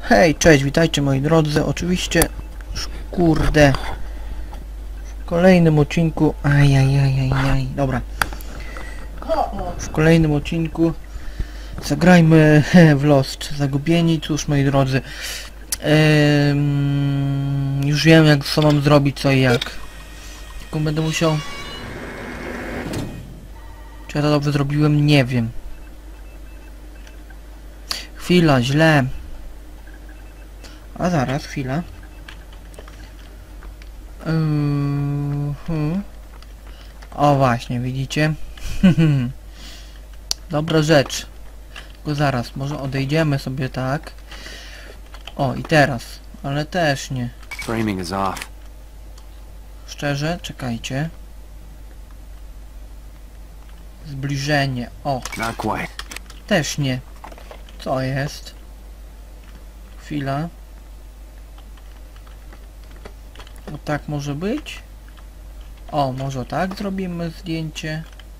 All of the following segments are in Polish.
Hej, cześć, witajcie moi drodzy, oczywiście, kurde, w kolejnym odcinku, dobra, w kolejnym odcinku zagrajmy w Lost Zagubieni. Cóż moi drodzy, już wiem jak co mam zrobić, co i jak, tylko będę musiał, czy ja to dobrze zrobiłem, nie wiem, chwila, źle. A zaraz, chwila. O właśnie, widzicie? Dobra rzecz. Tylko zaraz, może odejdziemy sobie tak. O, i teraz. Ale też nie. Framing is off. Szczerze, czekajcie. Zbliżenie. O, Not quite. też nie. Co jest? Chwila. O, tak może być? O, może tak zrobimy zdjęcie.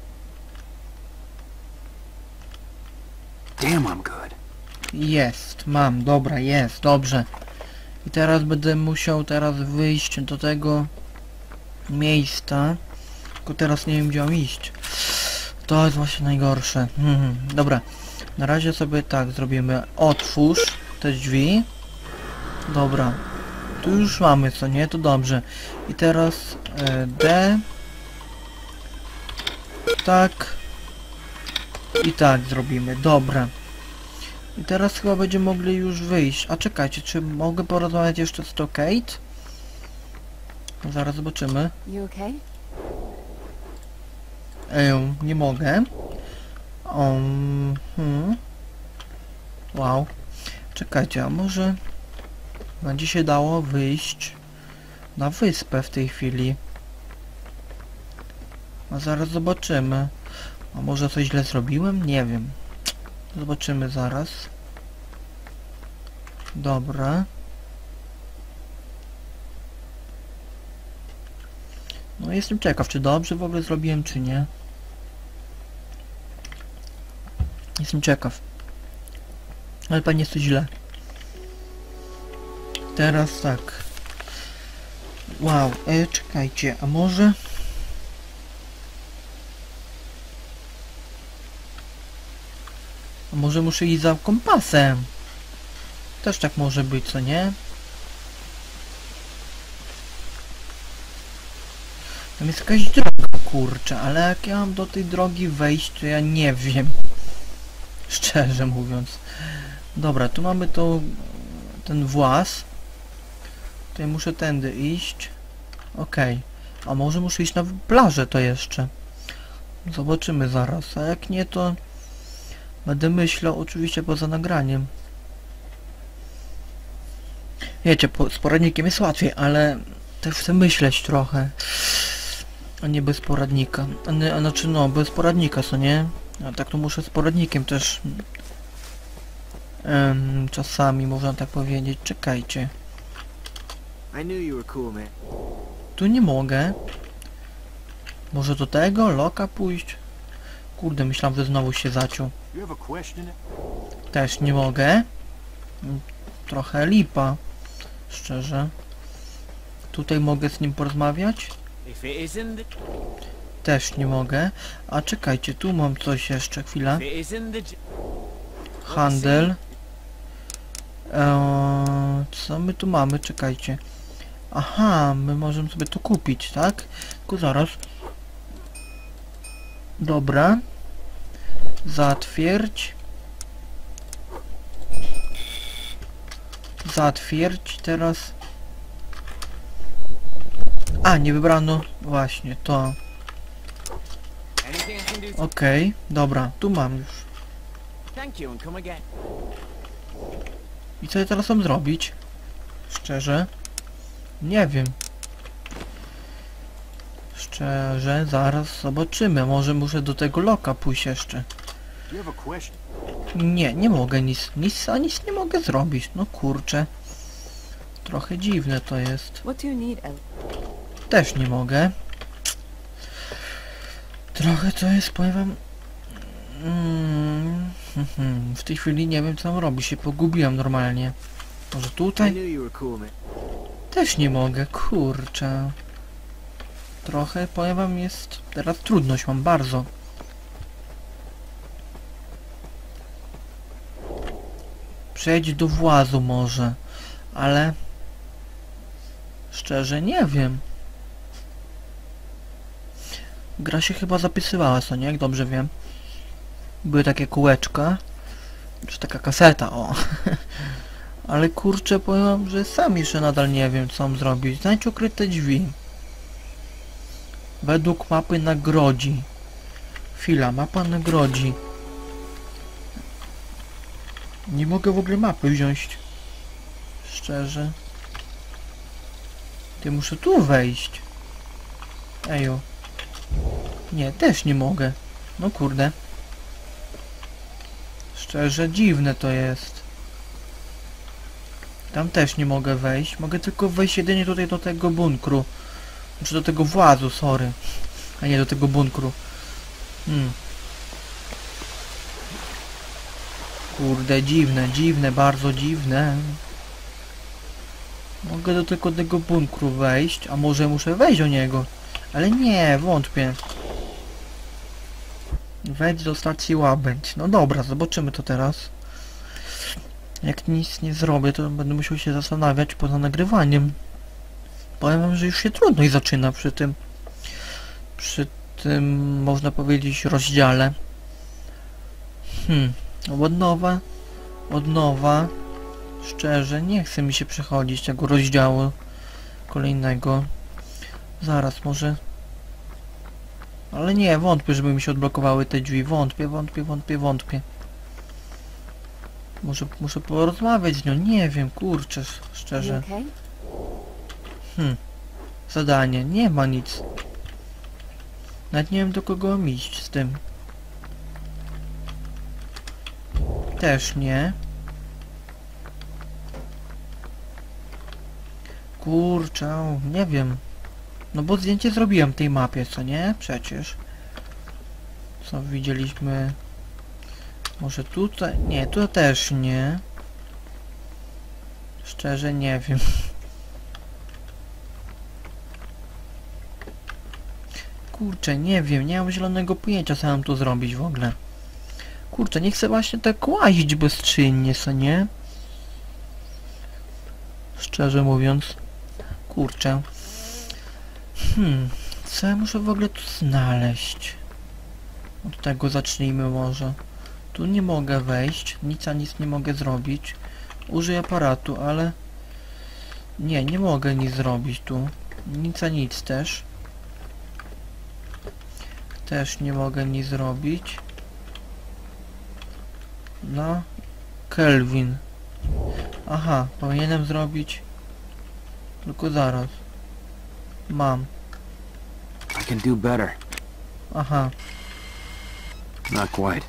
Damn, I'm good. Jest, mam, dobra, jest, dobrze. I teraz będę musiał wyjść do tego miejsca. Tylko teraz nie wiem gdzie mam iść. To jest właśnie najgorsze. Dobra, na razie sobie tak zrobimy. Otwórz te drzwi. Dobra. Tu już mamy, co nie? To dobrze. I teraz D. Tak. I tak zrobimy. Dobra. I teraz chyba będziemy mogli już wyjść. A czekajcie, czy mogę porozmawiać jeszcze z to Kate? Zaraz zobaczymy. Nie mogę. Wow. Czekajcie, a może będzie się dało wyjść na wyspę w tej chwili. A zaraz zobaczymy. A może coś źle zrobiłem? Nie wiem. Zobaczymy zaraz. Dobra. No jestem ciekaw, czy dobrze w ogóle zrobiłem, czy nie. Jestem ciekaw. Ale pewnie jest to źle. Teraz tak. Wow, czekajcie, a może... A może muszę iść za kompasem? Też tak może być, co nie? Tam jest jakaś droga, kurczę, ale jak ja mam do tej drogi wejść, to ja nie wiem. Szczerze mówiąc. Dobra, tu mamy ten włas. Tutaj muszę tędy iść. Okej. A może muszę iść na plażę to jeszcze. Zobaczymy zaraz. A jak nie, to będę myślał oczywiście poza nagraniem. Wiecie, z poradnikiem jest łatwiej, ale też chcę myśleć trochę. A nie bez poradnika. Znaczy no, bez poradnika, co nie? A tak to muszę z poradnikiem też czasami, można tak powiedzieć. Czekajcie. Tu nie mogę. Może do tego loka pójść? Kurde, myślałem, że znowu się zaciął. Też nie mogę. Trochę lipa. Szczerze. Tutaj mogę z nim porozmawiać? Też nie mogę. A czekajcie, tu mam coś jeszcze, chwila. Handel. Co my tu mamy? Czekajcie. Aha, my możemy sobie to kupić, tak? Tylko zaraz. Dobra. Zatwierdź. Zatwierdź teraz. A, nie wybrano właśnie to. Okej, dobra, tu mam już. I co ja teraz mam zrobić? Szczerze? Nie wiem. Szczerze, zaraz zobaczymy. Może muszę do tego loka pójść jeszcze. Nie, nie mogę nic nie mogę zrobić. No kurczę. Trochę dziwne to jest. Też nie mogę. Trochę to jest, powiem wam... W tej chwili nie wiem co mam robić, się pogubiłem normalnie. Może I tutaj? knew you were cool, man. Też nie mogę, kurczę. Trochę, powiem wam, jest... Teraz trudność mam, bardzo. Przejdź do włazu może. Ale... Szczerze nie wiem. Gra się chyba zapisywała, co nie? Jak dobrze wiem. Były takie kółeczka. Czy taka kaseta, o. Ale kurczę, powiem wam, że sam jeszcze nadal nie wiem, co mam zrobić. Znajdź ukryte drzwi. Według mapy nagrodzi. Chwila, mapa nagrodzi. Nie mogę w ogóle mapy wziąć. Szczerze. Ty, muszę tu wejść. Ejo. Nie, też nie mogę. No kurde. Szczerze, dziwne to jest. Tam też nie mogę wejść. Mogę tylko wejść jedynie tutaj do tego bunkru. Znaczy do tego włazu, sorry. A nie do tego bunkru. Kurde, dziwne, dziwne, bardzo dziwne. Mogę do tego bunkru wejść, a może muszę wejść do niego. Ale nie, wątpię. Wejdź do stacji Łabędź. No dobra, zobaczymy to teraz. Jak nic nie zrobię, to będę musiał się zastanawiać poza nagrywaniem. Powiem wam, że już się trudność zaczyna przy tym, można powiedzieć, rozdziale. Od nowa. Szczerze, nie chce mi się przechodzić tego rozdziału kolejnego. Zaraz, może... Ale nie, wątpię, żeby mi się odblokowały te drzwi. Wątpię. Może muszę porozmawiać z nią, nie wiem, kurczę, szczerze. Zadanie, nie ma nic. Nawet nie wiem, do kogo mam iść z tym. Też nie. Kurczę, nie wiem. No bo zdjęcie zrobiłem tej mapie, co nie? Przecież. Co widzieliśmy... Może tutaj... Nie, tu też nie. Szczerze nie wiem. Kurczę, nie wiem, nie mam zielonego pojęcia, co mam tu zrobić w ogóle. Kurczę, nie chcę właśnie tak łazić bezczynnie, co nie? Szczerze mówiąc. Kurczę. Co ja muszę w ogóle tu znaleźć? Od tego zacznijmy może. Tu nie mogę wejść, nic nie mogę zrobić. Użyję aparatu, ale... Nie mogę nic zrobić tu. Nic też. Też nie mogę nic zrobić. No. Kelvin. Aha, powinienem zrobić... Tylko zaraz. Mam. I can do better. Aha. Not quite.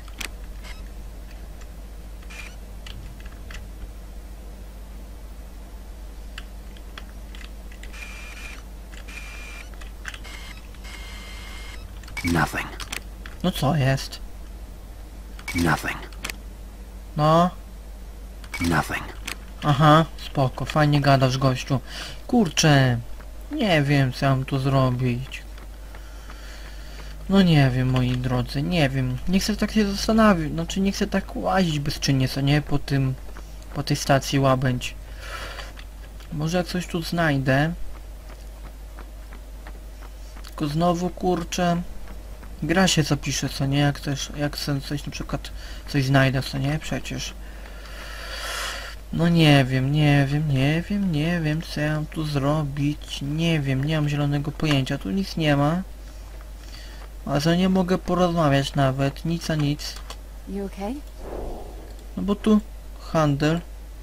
Nothing. No co jest? Nothing. No. Nothing. Aha, spoko, fajnie gadasz, gościu. Kurczę, nie wiem, co mam tu zrobić. No nie wiem, moi drodzy, nie wiem. Nie chcę tak się zastanawiać, znaczy nie chcę tak łazić bezczynnie, co nie, po tej stacji Łabędź. Może jak coś tu znajdę. Tylko znowu, kurczę, gra się zapisze, co nie, jak coś na przykład coś znajdę, co nie, przecież. No nie wiem, co ja mam tu zrobić. Nie wiem, nie mam zielonego pojęcia. Tu nic nie ma. A za nie mogę porozmawiać nawet. Nic a nic. You okay? No bo tu handel.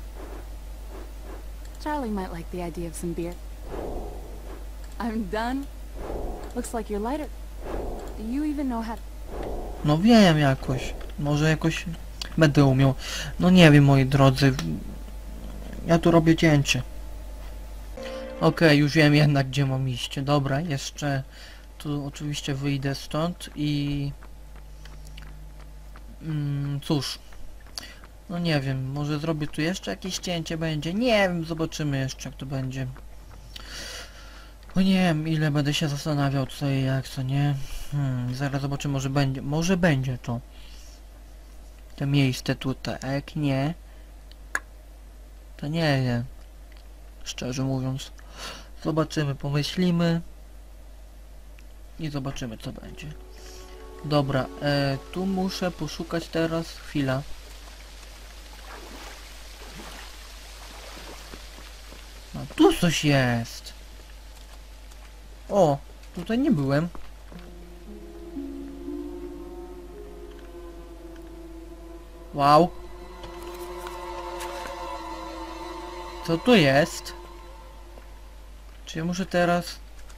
Charlie might like the idea of some beer. I'm done. Looks like you're lighter. Do you even know how... No wiem jakoś. Może jakoś będę umiał. No nie wiem, moi drodzy. Ja tu robię cięcie. Okej, już wiem jednak, gdzie mam iść. Dobra, jeszcze tu oczywiście wyjdę stąd i... cóż. No nie wiem, może zrobię tu jeszcze jakieś cięcie będzie. Nie wiem, zobaczymy jeszcze jak to będzie. No nie wiem, ile będę się zastanawiał co i jak, co nie. Zaraz zobaczymy, może będzie to. To miejsce tutaj, a jak nie, to nie wiem. Szczerze mówiąc. Zobaczymy, pomyślimy. I zobaczymy co będzie. Dobra, tu muszę poszukać teraz, chwila. No tu coś jest. O, tutaj nie byłem. Wow. Co tu jest? Czy ja muszę teraz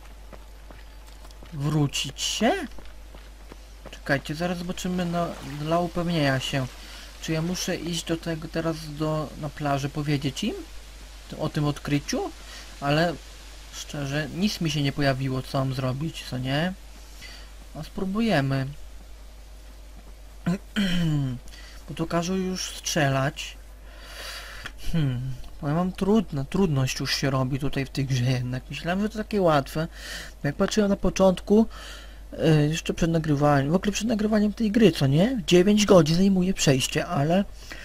wrócić się? Czekajcie, zaraz zobaczymy dla upewnienia się. Czy ja muszę iść do tego teraz na plażę, powiedzieć im o tym odkryciu? Ale szczerze, nic mi się nie pojawiło, co mam zrobić, co nie? A spróbujemy. Bo to każą już strzelać. Bo ja mam trudność już się robi tutaj w tej grze jednak. Myślałem, że to takie łatwe. Jak patrzyłem na początku, jeszcze przed nagrywaniem, w ogóle przed nagrywaniem tej gry, co nie? 9 godzin zajmuje przejście, ale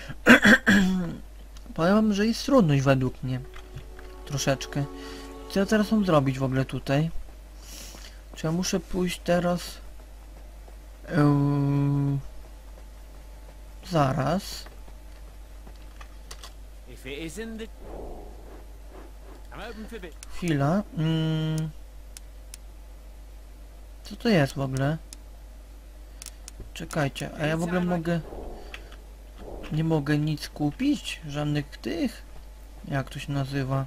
powiem wam, że jest trudność według mnie. Troszeczkę. Co ja teraz mam zrobić w ogóle tutaj? Czy ja muszę pójść teraz? Zaraz. Chwila. Co to jest w ogóle? Czekajcie, a ja w ogóle nie mogę nic kupić? Żadnych tych? Jak to się nazywa?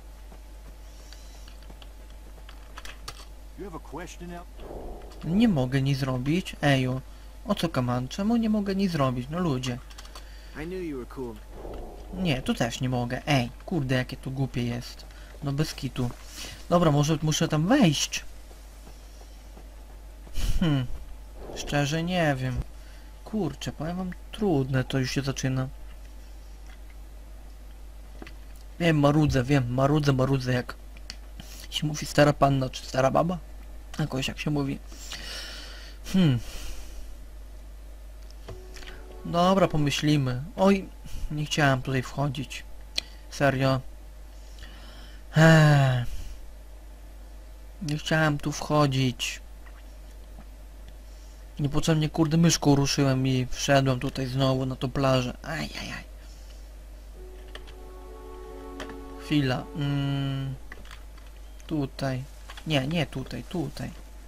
Nie mogę nic zrobić. Eju. O co kaman? Czemu nie mogę nic zrobić? No ludzie. Nie, tu też nie mogę. Ej, kurde, jakie to głupie jest. No bez kitu. Dobra, może muszę tam wejść. Szczerze nie wiem. Kurczę, powiem wam, trudne to już się zaczyna. Wiem, marudzę jak się mówi stara panna, czy stara baba? Jakoś jak się mówi. Dobra, pomyślimy. Oj, nie chciałem tutaj wchodzić. Serio. Nie chciałem tu wchodzić. Niepotrzebnie kurde myszką ruszyłem i wszedłem tutaj znowu na tą plażę. Ajajaj. Chwila. Tutaj. Nie tutaj, tutaj.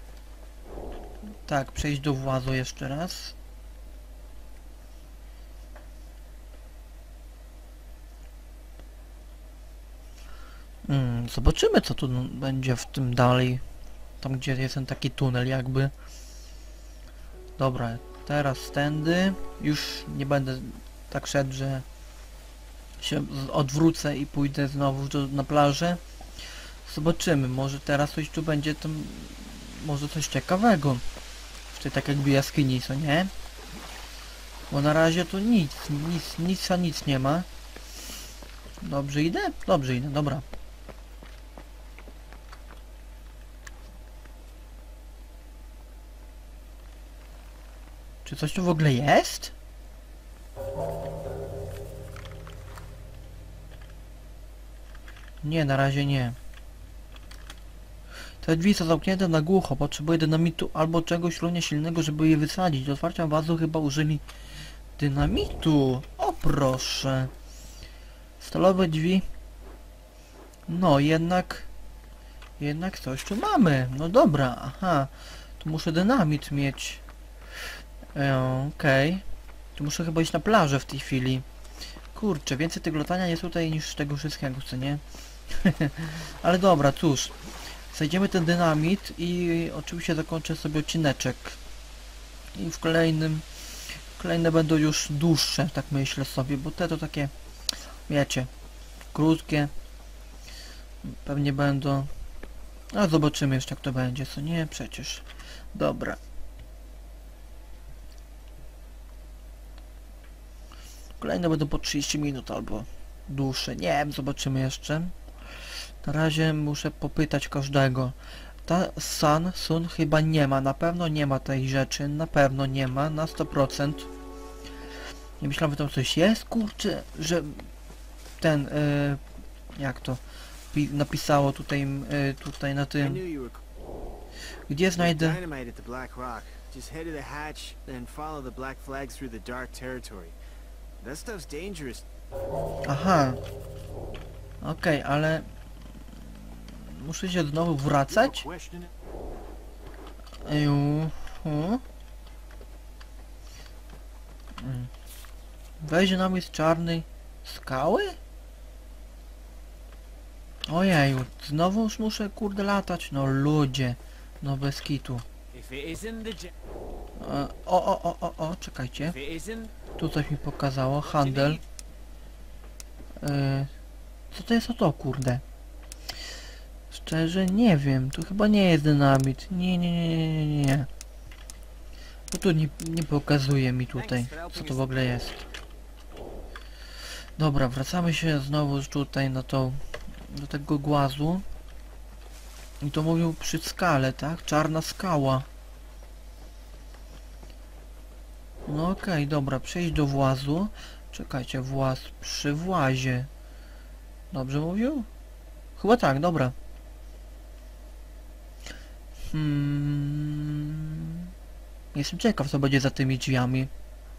Tak, przejść do włazu jeszcze raz. Zobaczymy co tu będzie w tym dalej. Tam gdzie jest ten taki tunel jakby. Dobra, teraz tędy. Już nie będę tak szedł, że się odwrócę i pójdę znowu na plażę. Zobaczymy, może teraz coś tu będzie tam, może coś ciekawego w tej tak jakby jaskini, co nie? Bo na razie to nic nie ma. Dobrze idę? Dobrze idę, dobra. Czy coś tu w ogóle jest? Nie, na razie nie. Te drzwi są zamknięte na głucho. Potrzebuję dynamitu albo czegoś równie silnego, żeby je wysadzić. Do otwarcia wazu chyba użyli dynamitu. O proszę. Stalowe drzwi. No, jednak coś tu mamy. No dobra, aha. Tu muszę dynamit mieć. Okej. Tu muszę chyba iść na plażę w tej chwili. Kurczę, więcej tego latania jest tutaj niż tego wszystkiego, co nie? Ale dobra, cóż. Znajdziemy ten dynamit i oczywiście zakończę sobie odcineczek. I w kolejne będą już dłuższe, tak myślę sobie, bo te to takie, wiecie, krótkie. Pewnie będą. A zobaczymy jeszcze jak to będzie, co nie? Przecież. Dobra. Kolejne będą po 30 minut albo dłuższe. Nie wiem, zobaczymy jeszcze. Na razie muszę popytać każdego. Ta Sun chyba nie ma, na pewno nie ma tej rzeczy, na pewno nie ma, na 100%. Nie myślałem, że tam coś jest, kurczę, że ten, jak to napisało tutaj, tutaj na I tym, knew you were gdzie znajdę, dynamite at the Black Rock. Just head to the hatch, then follow the black flag through the dark territory. That stuff's dangerous. aha, okej, ale muszę się znowu wracać? Weź nam z czarnej skały? Ojeju, znowu już muszę kurde latać, no ludzie, no bez kitu. If it isn't the O, czekajcie, if it isn't, tu coś mi pokazało, handel. Co to jest o to, kurde? Szczerze nie wiem, tu chyba nie jest dynamit, nie. Bo tu nie pokazuje mi tutaj, co to w ogóle jest. Dobra, wracamy się znowu tutaj na to, do tego głazu. I to mówił przy skale, tak? Czarna skała. No okej, dobra, przejść do włazu. Czekajcie, właz przy włazie. Dobrze mówił? Chyba tak, dobra. Jestem ciekaw, co będzie za tymi drzwiami.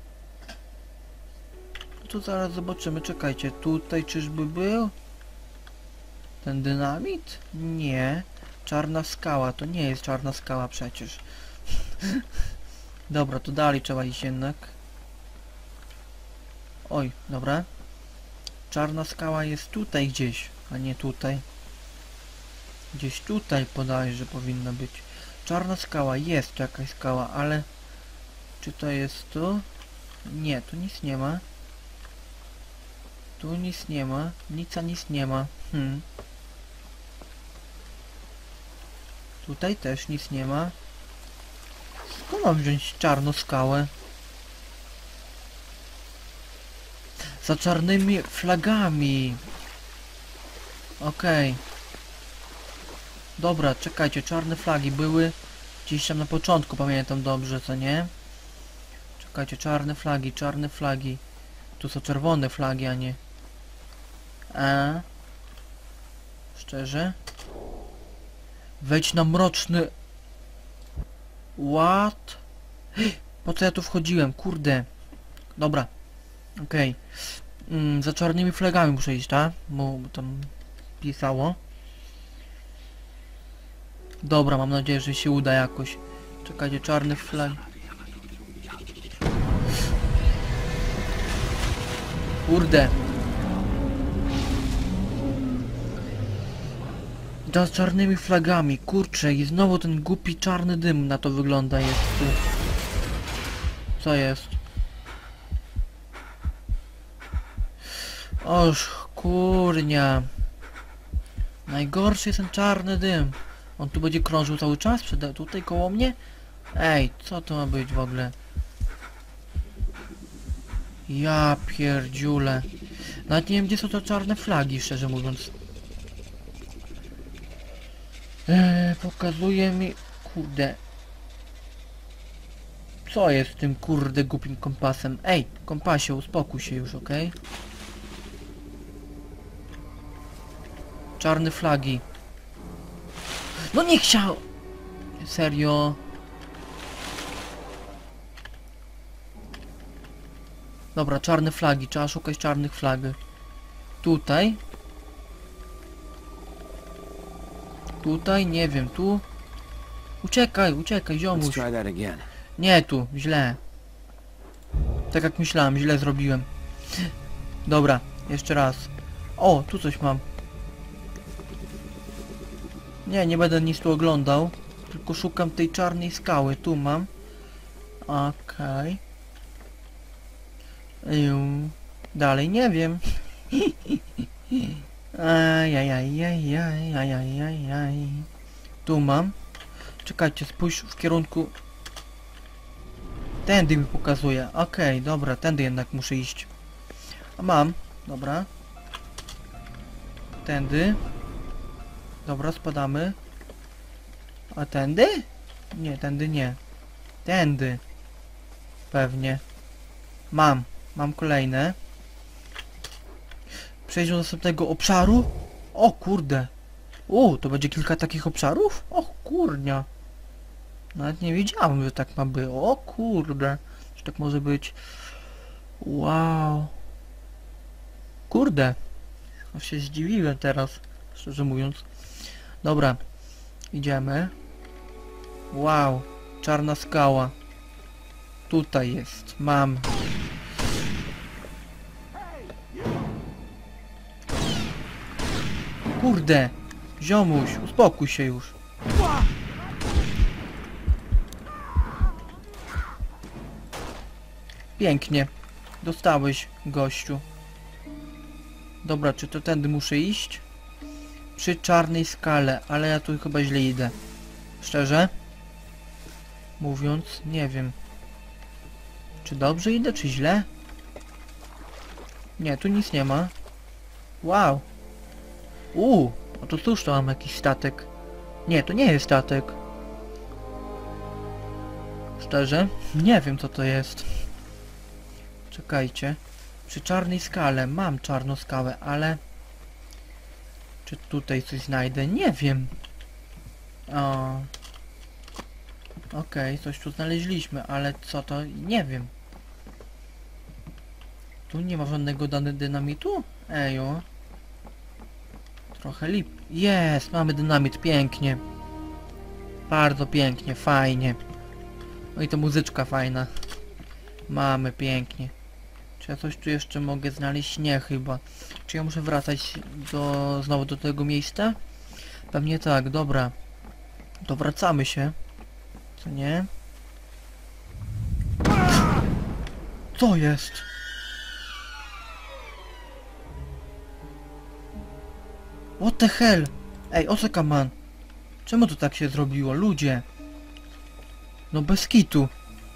Tu zaraz zobaczymy, czekajcie, tutaj czyżby był? Ten dynamit? Nie. Czarna skała, to nie jest czarna skała przecież. Dobra, to dalej trzeba iść jednak. Oj, dobra. Czarna skała jest tutaj gdzieś, a nie tutaj. Gdzieś tutaj podajże powinna być. Czarna skała, jest jakaś skała, ale... Czy to jest to? Nie, tu nic nie ma. Tu nic nie ma. Nic nie ma. Tutaj też nic nie ma. Skąd mam wziąć czarną skałę? Za czarnymi flagami. Okej. Dobra, czekajcie, czarne flagi były gdzieś tam na początku, pamiętam dobrze, co nie? Czekajcie, czarne flagi. Tu są czerwone flagi, a nie... Szczerze? Wejdź na mroczny... What? Po co ja tu wchodziłem? Kurde. Dobra. Okej. Za czarnymi flagami muszę iść, tak? Bo tam pisało. Dobra, mam nadzieję, że się uda jakoś. Czekajcie, czarny flag. Kurde. Z czarnymi flagami, kurczę, i znowu ten głupi czarny dym na to wygląda jest tu. Co jest? Oż, kurnia. Najgorszy jest ten czarny dym. On tu będzie krążył cały czas? Tutaj koło mnie? Ej, co to ma być w ogóle? Ja pierdziule. Nawet nie wiem, gdzie są te czarne flagi, szczerze mówiąc. Pokazuje mi... Kurde. Co jest z tym kurde głupim kompasem? Ej, kompasie, uspokój się już, okej? Czarne flagi. No nie chciał! Serio? Dobra, czarne flagi, trzeba szukać czarnych flag. Tutaj. Tutaj, nie wiem, tu. Uciekaj, Let's ziomuś. try that again. Nie tu, źle. Tak jak myślałem, źle zrobiłem. Dobra, jeszcze raz. O, tu coś mam. Nie będę nic tu oglądał. Tylko szukam tej czarnej skały. Tu mam. Okej. Dalej nie wiem. Ajajajajajajajajaj. Tu mam. Czekajcie, spójrz w kierunku... Tędy mi pokazuje. Okej, dobra, tędy jednak muszę iść. A mam. Dobra. Tędy. Dobra, spadamy. A tędy? Nie, tędy nie. Tędy. Pewnie. Mam. Mam kolejne. Przejść do następnego obszaru? O kurde. To będzie kilka takich obszarów? O kurnia. Nawet nie wiedziałem, że tak ma być. O kurde. Że tak może być. Wow. Kurde. Aż się zdziwiłem teraz. Szczerze mówiąc. Dobra. Idziemy. Wow. Czarna skała. Tutaj jest. Mam. Kurde. Ziomuś, uspokój się już. Pięknie. Dostałeś, gościu. Dobra, czy to tędy muszę iść? Przy czarnej skale, ale ja tu chyba źle idę. Szczerze mówiąc, nie wiem. Czy dobrze idę, czy źle? Nie, tu nic nie ma. Wow. A to cóż, to mam jakiś statek. Nie, to nie jest statek. Szczerze? Nie wiem, co to jest. Czekajcie. Przy czarnej skale. Mam czarną skałę, ale... Czy tutaj coś znajdę? Nie wiem. Okej, coś tu znaleźliśmy, ale co to? Nie wiem. Tu nie ma żadnego dynamitu? Ejo. Trochę lip. Jest, mamy dynamit, pięknie. Bardzo pięknie, fajnie. No i to muzyczka fajna. Mamy, pięknie. Czy ja coś tu jeszcze mogę znaleźć? Nie, chyba. Czy ja muszę wracać znowu do tego miejsca? Pewnie tak, dobra. To wracamy się. Co nie? Co jest? What the hell? Ej, Osaka man. Czemu to tak się zrobiło? Ludzie. No bez kitu.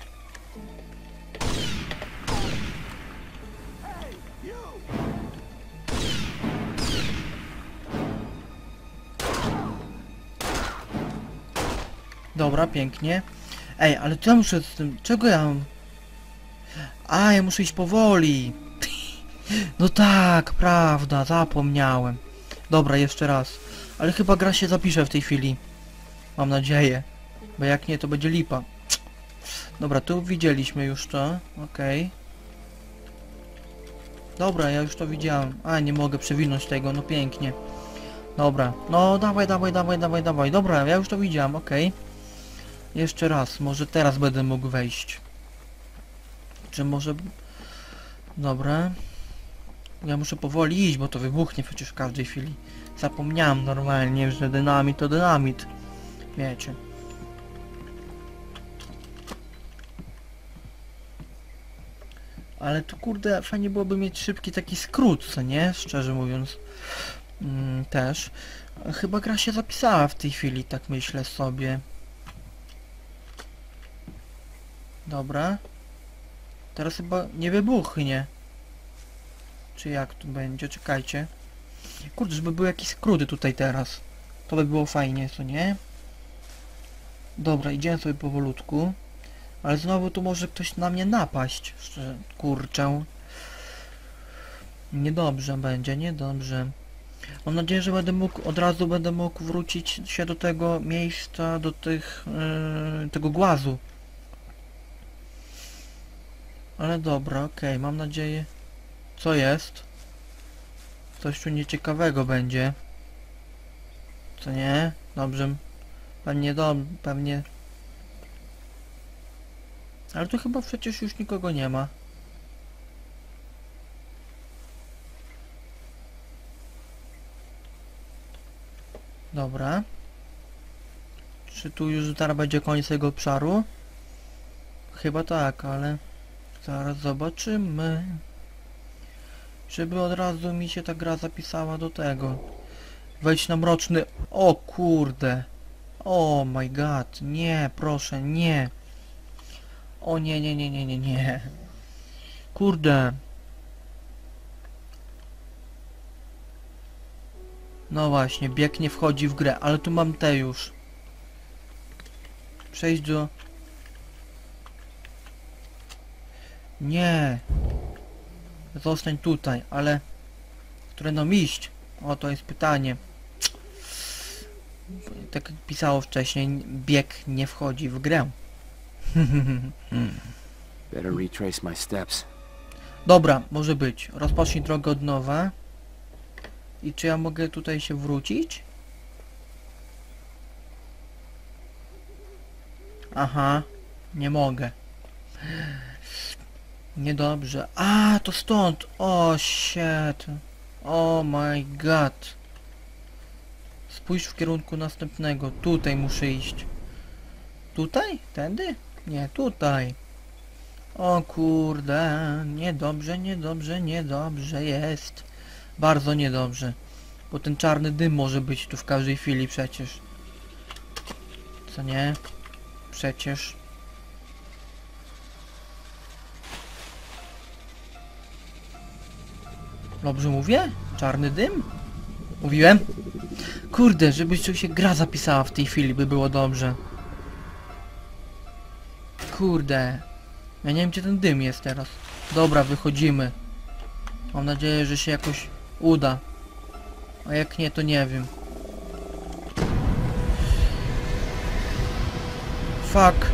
Dobra, pięknie. Ej, ale co ja muszę z tym... Czego ja mam? Ja muszę iść powoli. No tak, prawda, zapomniałem. Dobra, jeszcze raz. Ale chyba gra się zapisze w tej chwili. Mam nadzieję. Bo jak nie, to będzie lipa. Dobra, tu widzieliśmy już to. Okej. Dobra, ja już to widziałem. Nie mogę przewinąć tego, no pięknie. Dobra, no dawaj. Dobra, ja już to widziałem, okej. Jeszcze raz, może teraz będę mógł wejść. Czy może... Dobra. Ja muszę powoli iść, bo to wybuchnie przecież w każdej chwili. Zapomniałem normalnie, że dynamit to dynamit. Wiecie. Ale tu kurde, fajnie byłoby mieć szybki taki skrót, co nie? Szczerze mówiąc. Też. Chyba gra się zapisała w tej chwili, tak myślę sobie. Dobra. Teraz chyba nie wybuchnie. Czy jak tu będzie? Czekajcie. Kurde, żeby były jakieś skróty tutaj teraz. To by było fajnie, co nie? Dobra, idziemy sobie powolutku. Ale znowu tu może ktoś na mnie napaść. Kurczę. Niedobrze będzie, niedobrze. Mam nadzieję, że od razu będę mógł wrócić się do tego miejsca, do tego głazu. Ale dobra, okej, mam nadzieję. Co jest? Coś tu nieciekawego będzie. Co nie? Dobrze. Pewnie. Ale tu chyba przecież już nikogo nie ma. Dobra. Czy tu już zaraz będzie koniec tego obszaru? Chyba tak, ale... Zaraz zobaczymy. Żeby od razu mi się ta gra zapisała do tego. Wejdź na mroczny... O kurde. Oh my god. Nie, proszę, nie. O nie. Kurde. No właśnie, bieg nie wchodzi w grę, ale tu mam te już. Przejść do... Nie. Zostań tutaj, ale... Które nam iść? O, to jest pytanie. Tak jak pisało wcześniej, bieg nie wchodzi w grę. Better retrace my steps. Dobra, może być. Rozpocznij drogę od nowa. I czy ja mogę tutaj się wrócić? Aha, nie mogę. Niedobrze. A, to stąd. O, shit. Oh my god. Spójrz w kierunku następnego. Tutaj muszę iść. Tutaj? Tędy? Nie, tutaj. O kurde. Niedobrze, niedobrze, niedobrze jest. Bardzo niedobrze. Bo ten czarny dym może być tu w każdej chwili przecież. Co nie? Przecież. Dobrze mówię? Czarny dym? Mówiłem? Kurde, żebyś tu się gra zapisała w tej chwili, by było dobrze. Kurde. Ja nie wiem, gdzie ten dym jest teraz. Dobra, wychodzimy. Mam nadzieję, że się jakoś uda. A jak nie, to nie wiem. Fuck.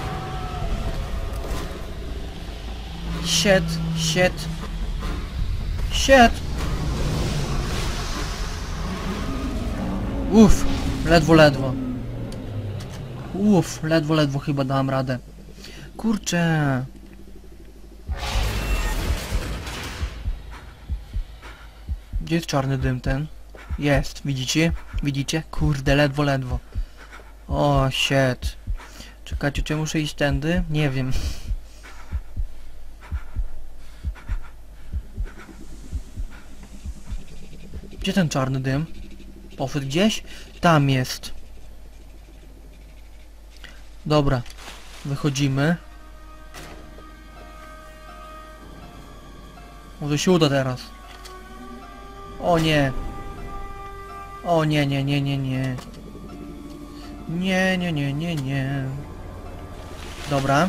Shit, shit. Shit. Uff, ledwo, ledwo. Uff, ledwo, ledwo chyba dałem radę. Kurczę. Gdzie jest czarny dym ten? Jest, widzicie? Widzicie? Kurde, ledwo, ledwo. O, shit. Czekajcie, czy muszę iść tędy? Nie wiem. Gdzie ten czarny dym? Poszedł gdzieś? Tam jest. Dobra. Wychodzimy. Może się uda teraz. O nie. O nie, nie, nie, nie, nie. Nie, nie, nie, nie, nie. Dobra.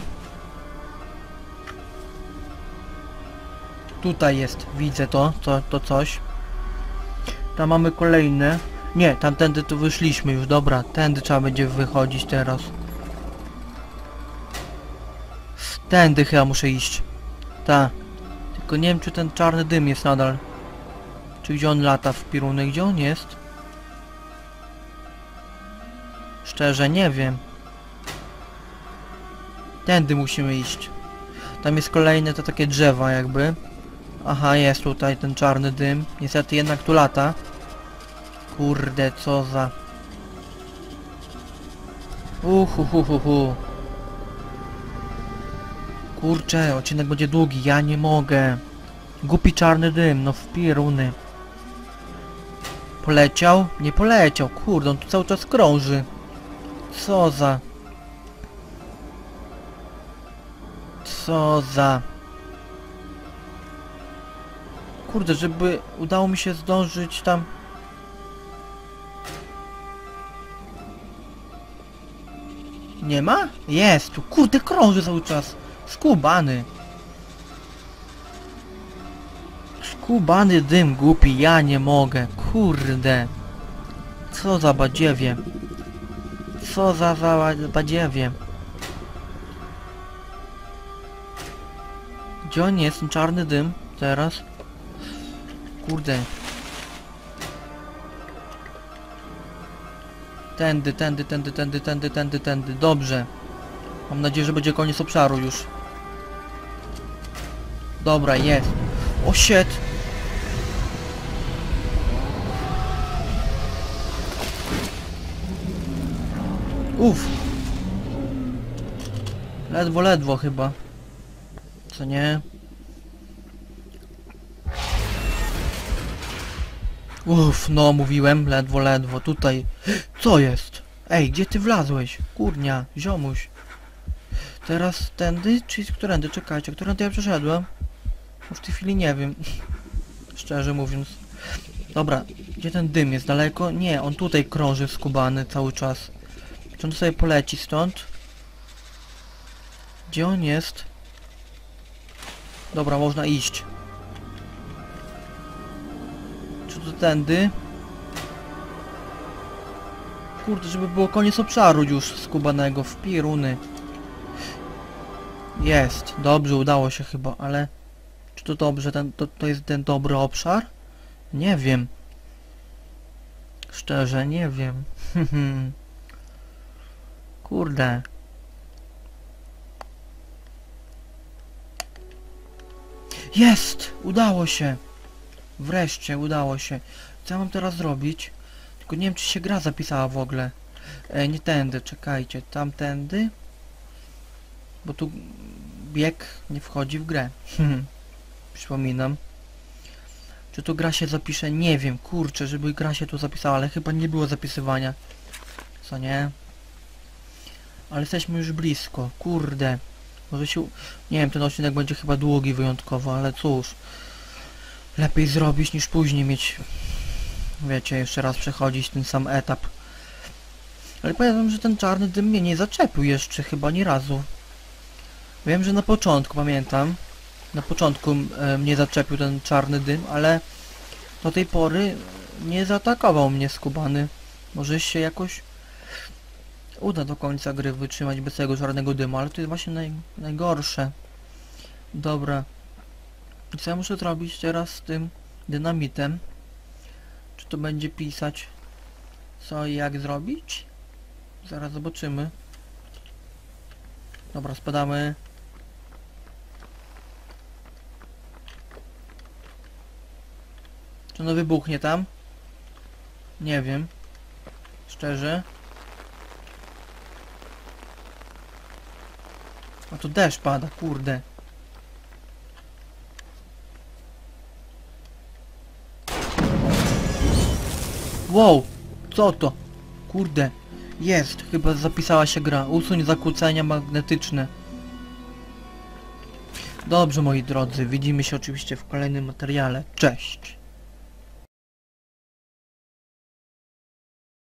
Tutaj jest, widzę to coś. Tam mamy kolejne. Nie, tamtędy tu wyszliśmy już, dobra. Tędy trzeba będzie wychodzić teraz. Tędy chyba muszę iść. Ta. Tylko nie wiem, czy ten czarny dym jest nadal. Czy gdzie on lata w piruny? Gdzie on jest? Szczerze nie wiem. Tędy musimy iść. Tam jest kolejne to takie drzewa jakby. Aha, jest tutaj ten czarny dym. Niestety jednak tu lata. Kurde, co za... Kurczę, odcinek będzie długi, ja nie mogę. Głupi czarny dym, no w piruny. Poleciał? Nie poleciał, kurde, on tu cały czas krąży. Co za... Co za... Kurde, żeby udało mi się zdążyć tam... Nie ma? Jest tu, kurde, krąży cały czas. Skubany. Skubany dym głupi, ja nie mogę, kurde. Co za badziewie. Co za badziewie. Gdzie on jest, ten czarny dym teraz? Kurde. Tędy, tędy, tędy, tędy, tędy, tędy, tędy. Dobrze. Mam nadzieję, że będzie koniec obszaru już. Dobra, jest. O shit. Uff. Ledwo, ledwo chyba. Co nie? Uff, no mówiłem, ledwo, ledwo. Tutaj. Co jest? Ej, gdzie ty wlazłeś? Kurnia, ziomuś. Teraz tędy, czy którędy? Czekajcie, którędy ja przeszedłem? Bo w tej chwili nie wiem. Szczerze mówiąc. Dobra, Gdzie ten dym jest? Daleko? Nie, on tutaj krąży skubany cały czas. Czy on sobie poleci stąd? Gdzie on jest? Dobra, można iść. Czy to tędy? Kurde, żeby było koniec obszaru już skubanego. W pieruny. Jest. Dobrze, udało się chyba, ale... Czy to dobrze? To jest ten dobry obszar? Nie wiem. Szczerze, nie wiem. Kurde. Jest! Udało się! Wreszcie, udało się. Co ja mam teraz zrobić? Tylko nie wiem, czy się gra zapisała w ogóle. Nie tędy, czekajcie. Tamtędy? Bo tu bieg nie wchodzi w grę. Przypominam. Czy tu gra się zapisze? Nie wiem, kurczę, żeby gra się tu zapisała, ale chyba nie było zapisywania. Co nie? Ale jesteśmy już blisko, kurde. Może się... Nie wiem, ten odcinek będzie chyba długi wyjątkowo, ale cóż. Lepiej zrobić niż później mieć... Wiecie, jeszcze raz przechodzić ten sam etap. Ale powiem, że ten czarny dym mnie nie zaczepił jeszcze chyba ani razu. Wiem, że na początku, pamiętam. Na początku mnie zaczepił ten czarny dym, ale do tej pory nie zaatakował mnie skubany. Może się jakoś uda do końca gry wytrzymać bez tego czarnego dymu, ale to jest właśnie najgorsze. Dobra. I co ja muszę zrobić teraz z tym dynamitem? Czy to będzie pisać co i jak zrobić? Zaraz zobaczymy. Dobra, spadamy. Czy ono wybuchnie tam? Nie wiem. Szczerze. A tu deszcz pada, kurde. Wow! Co to? Kurde. Jest, chyba zapisała się gra. Usuń zakłócenia magnetyczne. Dobrze, moi drodzy, widzimy się oczywiście w kolejnym materiale. Cześć!